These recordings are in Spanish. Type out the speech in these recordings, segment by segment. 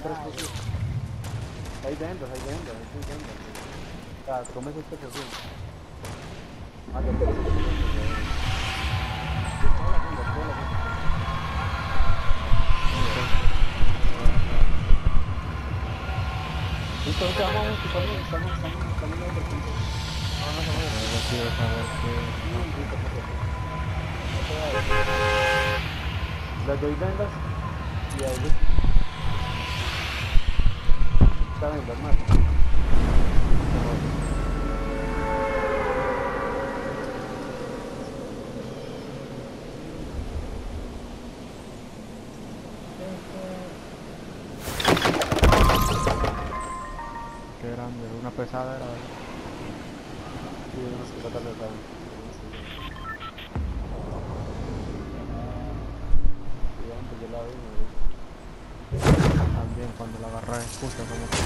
tres cosas. Hay vendas, hay vendas, hay vendas. Ah, comes este cosín. Ah, ya te lo toda la venda, toda la venda. Listo, vamos, estamos en el punto. Vamos a ver. Yo quiero saber Les doy vendas y a ellos está vendas más. qué grande, una pesada era. Sí, unos que tratan de dar. Yo la vi, También cuando la agarra escucha como que...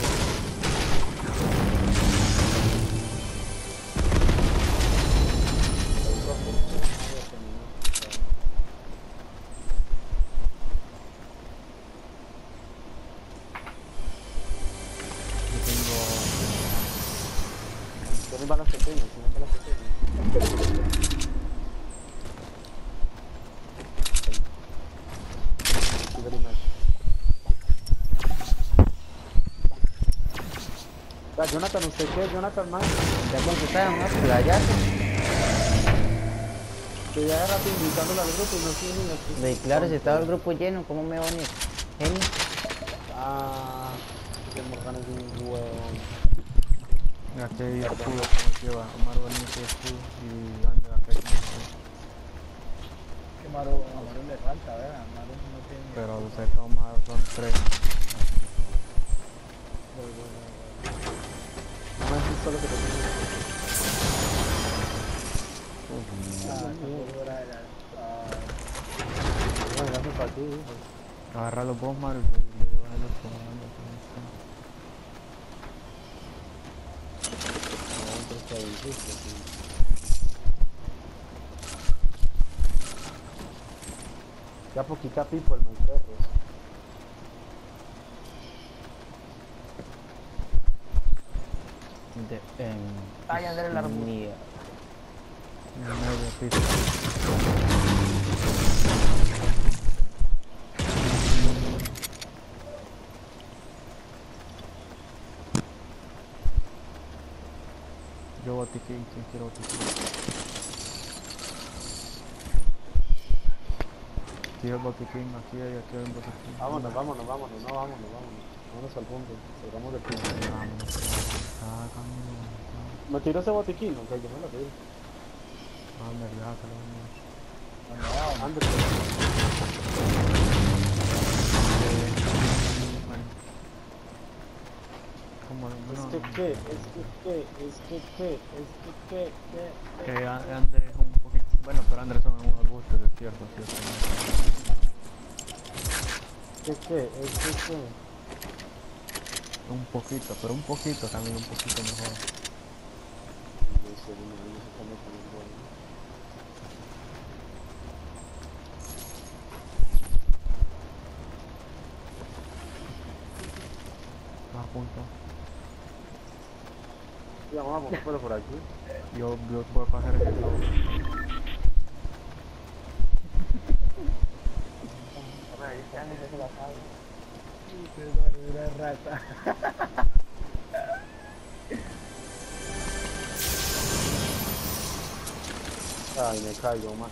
Tienen balas pequeñas, tienen balas pequeñas. Thank you very much. Jonathan, ¿usted qué? Jonathan, man. Ya consultaron unas playas. Que ya era rápido invitándolo al grupo y no tiene ni aquí. De claro, si estaba el grupo lleno, ¿cómo me va a unir? Genio. Ah, que Morgana es un huevón. Ya que escudo como lleva, Omar bonito escudo y anda la fecha. Que Maru le falta, ¿verdad? Maru no tiene... Pero se toma, son 3. No me decís solo que te tengo. Bueno, gracias a ti, hijo. Agarra los vos, Mario, y le llevas a los comandos. Ya poquita people, my perros. Ay, Andrés, la En mía. medio piso. Yo botiquín, ¿quién quiere botiquín? Aquí el botiquín, aquí hay un botiquín. Vámonos, no vámonos al fondo, salgamos del piso. Me tiró ese botiquín, ok, yo me lo pedí. Anda, ya, que lo Ándale. ¿Cómo no? Que Andrés es un poquito... Bueno, pero Andrés son unos arbustos, es cierto. ¿Qué? Un poquito, pero un poquito también, un poquito mejor. Más punto. Ya, vamos, no puedo por aquí. Yo voy a coger ese globo. Una rata. Ay, me caigo más.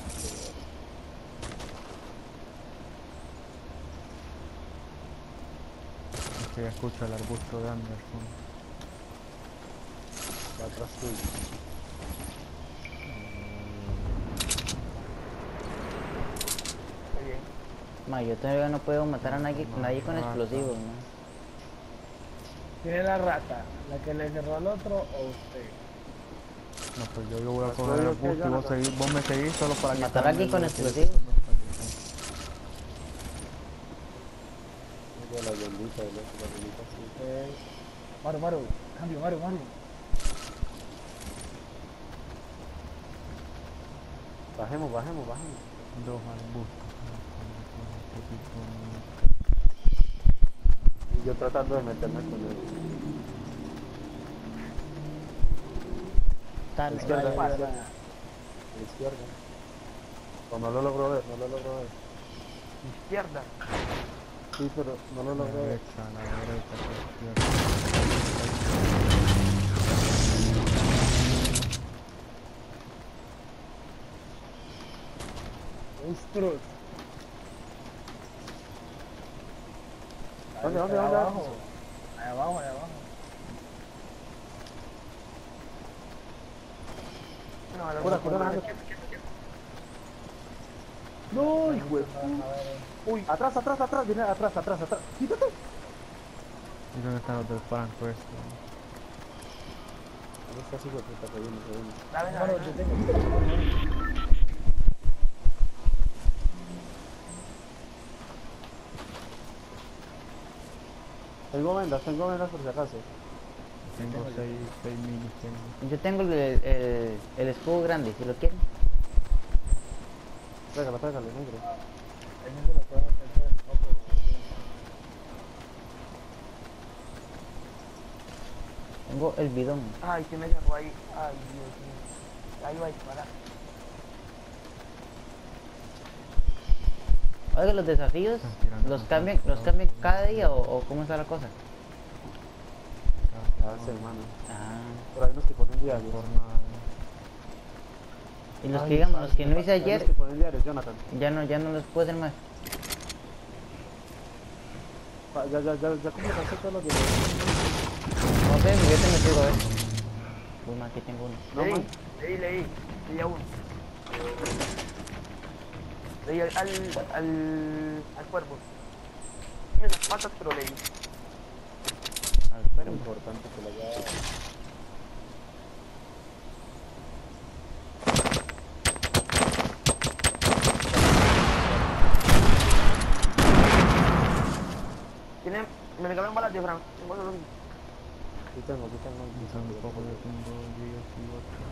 Es que ya escucho el arbusto de Anderson. Va atrás tuyo. Ma, yo todavía no puedo matar a nadie con explosivos, ¿no? ¿Quién es la rata? ¿La que le cerró al otro o usted? No, pues yo voy a coger el arbusto y vos me seguís solo para que... Matar aquí con explosivos. La bendita, sí. Maru, cambio, Maru. Bajemos. Dos arbustos. Yo tratando de meterme con él. Está, A la izquierda, Vaya, a la vaya, izquierda. vaya. A la izquierda. O no lo logro ver, no lo logro ver. Izquierda. Sí, pero no lo La logro ver. derecha, la derecha, la izquierda. Monstruos. ¿Dónde, dónde, Ahí dónde? abajo. Ahí abajo, ahí abajo. No, la Cura, verdad, cura, quieto, Alejandro. quieto, quieto. No, hijo de A ver, Uy, atrás, atrás, atrás, viene atrás, atrás, atrás. Quítate. ¿Y dónde están los del Franco estos? ¿Dónde está ese hijo de puta? Se viene, se viene. Dale, hermano, dale, yo dale. tengo. Tengo vendas por si acaso. Tengo 6 minis, tengo. Yo tengo el escudo grande, si lo quieren. Tráigalo, tráigalo, negro. Ahí no se lo pueden hacer el foco. Tengo el bidón. Ay, que me agarró ahí. Ay, Dios mío. Ahí va a disparar. Oiga, los desafíos, Están tirando los con cambian todo, cada día o cómo está la cosa. Cada semana. Ah. Pero hay unos que ponen diarios. Jornada. Y los Ay, que digamos, padre, los que no hice hay unos ayer, que ponen diarios, Jonathan. ya no los puedo hacer más. Ya completaste todo lo que... No sé, yo te me sigo a ver. Uy, aquí tengo uno. No, man. Leí a uno. Leí al cuervo. Tiene las patas, pero leí. Al Era cuervo. importante que lo haya... Tiene, me regalaron balas de Fran. Tengo solo Aquí tengo. Y tampoco yo tengo 10 y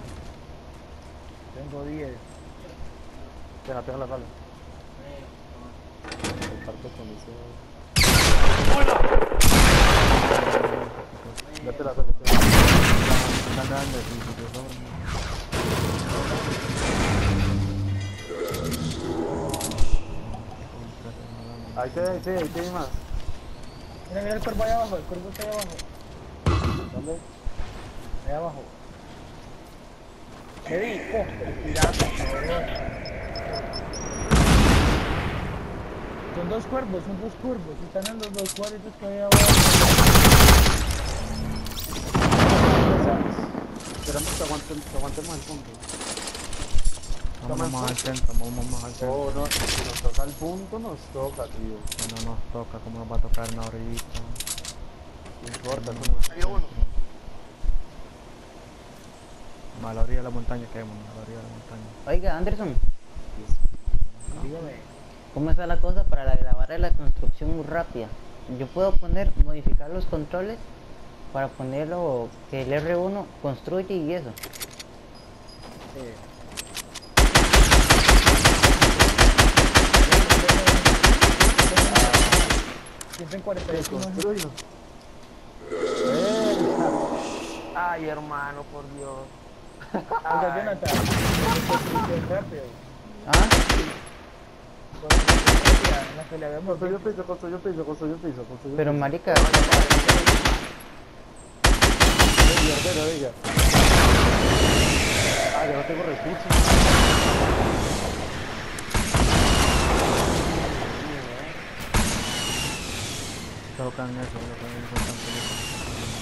8. Tengo 10. Pega la bala. El parque con ese... Ya te la tengo. Están grandes y si te sobran. Ahí te hay más. Mira, mira el cuervo ahí abajo, el cuervo está ahí abajo. ¿Dónde? Ahí abajo. Me di, pirata, cabrón. Son dos cuervos, están en los dos cuadritos que hay abajo. Esperamos que aguantemos el punto. Vamos más al centro, vamos más al centro. Oh, no, si nos toca el punto, nos toca, tío. Que no nos toca, como nos va a tocar en la orillita. No importa, ¿cómo? Salió uno. A la orilla de la montaña quedémonos, a la orilla de la montaña. Oiga, Anderson, Dígame. ¿cómo está la cosa para la barra de la construcción muy rápida? Yo puedo modificar los controles para ponerlo que el R1 construye y eso. 141. Construyo. Ay, hermano, por Dios. Oiga, Jonathan, construcción rápido. ¿Ah? En la que le habíamos Construyo dicho. piso. Pero marica, Diga. Ah, ya no tengo recursos. Tocan eso, lo que es importante.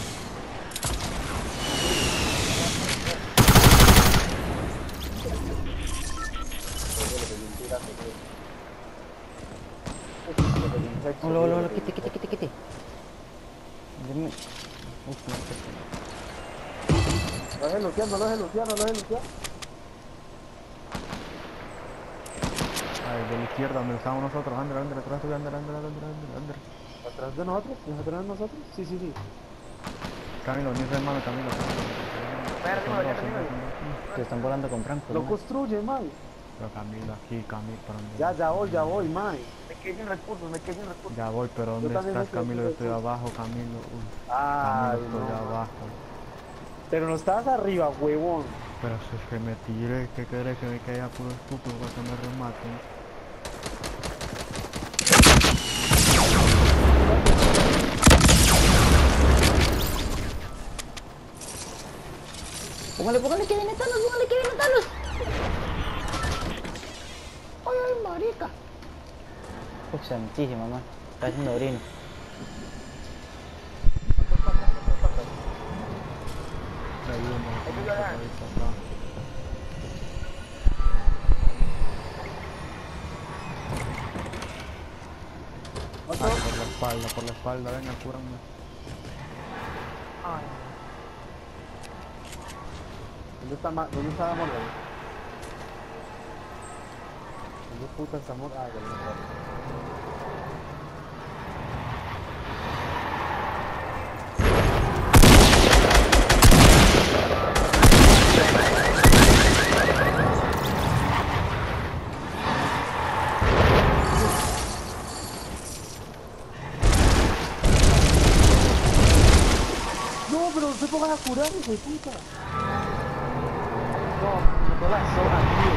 hola, hola, hola, quite. Deme. Uf, no sé. Lo deje luciano. Ay, de la izquierda, donde estamos nosotros, Ander, atrás tuyo, Ander. ¿Atrás de nosotros? ¿Atrás de nosotros? Sí. Camilo, ni hermano, Camilo. Verde, Se están volando con Franco. Lo ¿no? construye, man. Pero Camilo, aquí, Camilo, ¿para dónde Ya, vas? ya voy, mae. Me quedé sin recursos, me quedé sin recursos. Ya voy, pero ¿dónde también me estás, quedé Camilo? sin Yo estoy recursos. abajo, Camilo. Uy, Ay, Camilo, estoy no. abajo. Pero no estabas arriba, huevón. Pero si es que me tiré, ¿qué querés que me caiga puro estúpido para que me rematen? Póngale que viene Thanos, póngale que viene Thanos. Ay, ay, marica. Uy, santísima, man. Está haciendo orino. Hay uno, Ayuda. por ahí para acá. ¿Otro? Por la espalda, venga, cúrame. Ay, ¿Dónde está Amor? ¿Dónde puta está Amor? Ah, ya no. No, pero no se pongan a curar, hijo de puta. No, me tocó la zona, tío.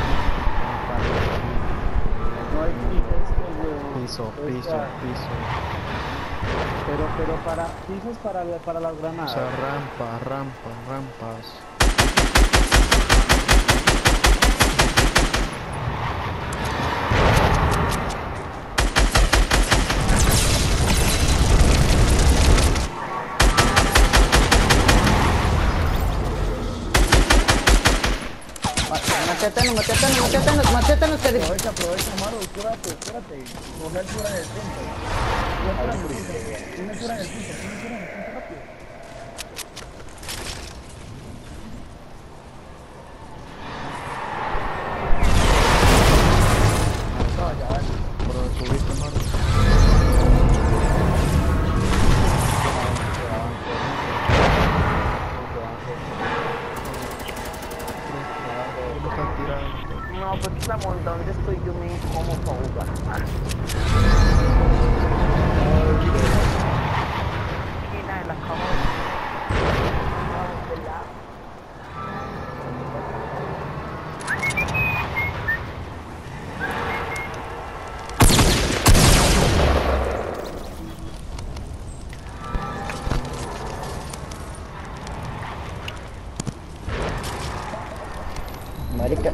No hay esto, huevón. Piso, O piso, sea, piso. Pero para pisos para las O granadas. sea, rampas. Mate a Thanos, que Aprovecha, Maro, y cúrate. Coge altura en el punto. Tiene altura en el punto rápido. No, ya vale. Por donde subiste, Maro. ¿Dónde están tirando? no, pues estamos donde estoy yo me como para jugar. Esquina de la cama. De lado. marica.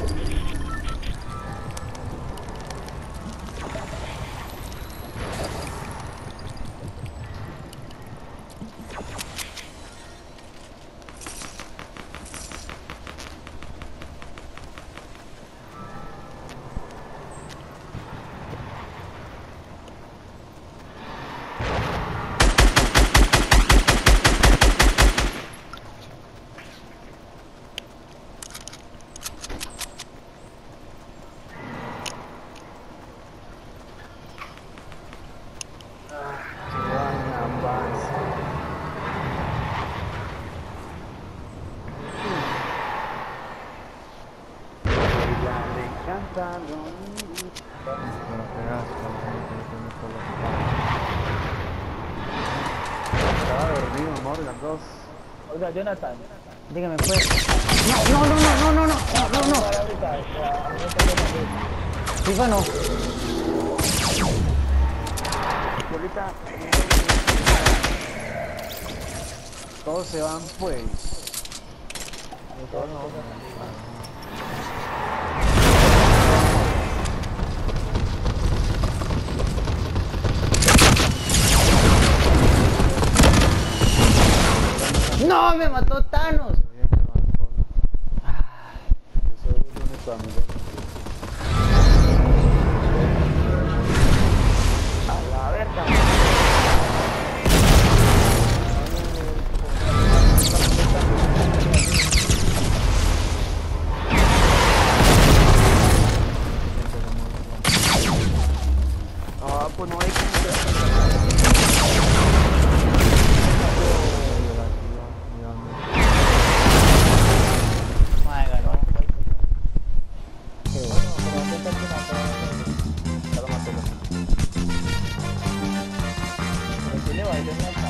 Pero pegaste, Estaba dormido, amor, las dos. Oiga, Jonathan. Dígame pues. No. Para ahorita, FIFA no. Y ahorita Todos se van, pues. No, me mató Thanos. Yo soy el único amigo. a la verga. Ah, pues no hay Madre, ganó. yo no